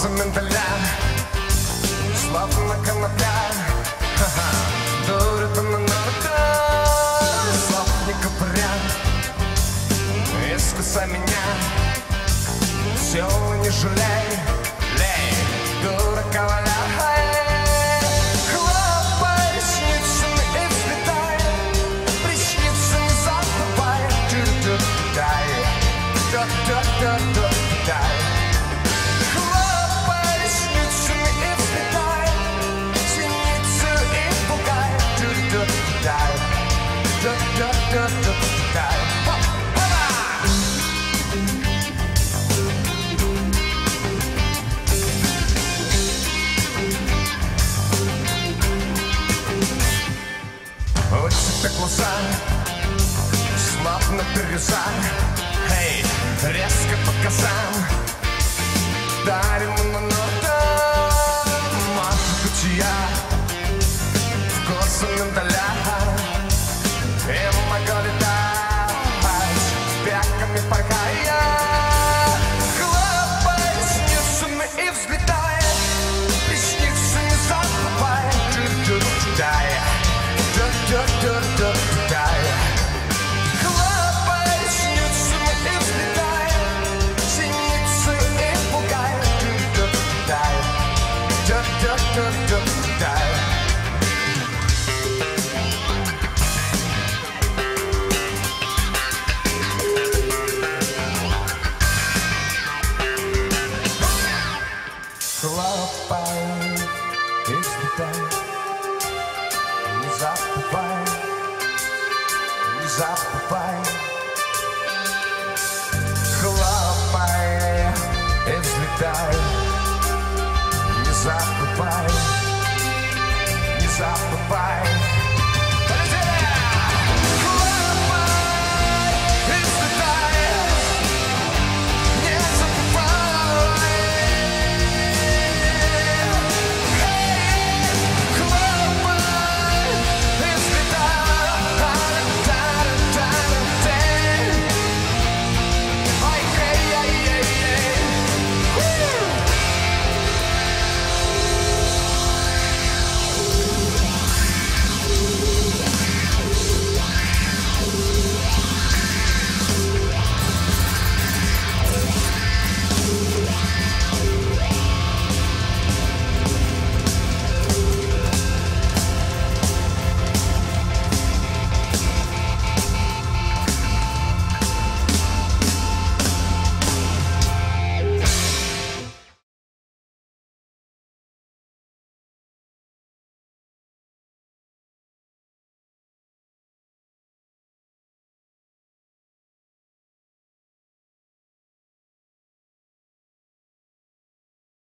Кожа миндаля, словно конопля. Дура ты много, словно копря. Искусай меня, все не жалей, лей, дурака валяй. Хлопай ресницами и взлетай, ресницы не забывай. Дай, дай. Хлопай ресницами и взлетай, синицу и пугай. Дай, дай. Глаза, словно бирюза, эй, резко по косам, дарим на нота, машу кучья, вкусом миндаля, и могу летать, веками порхая. Хлопай ресницами и взлетай, ресницы не забывай. Дай. Хлопай ресницами и взлетай, синицу и пугай. Дай. Хлопай и взлетай, не забывай. Забывай, хлопай и взлетай, не забывай.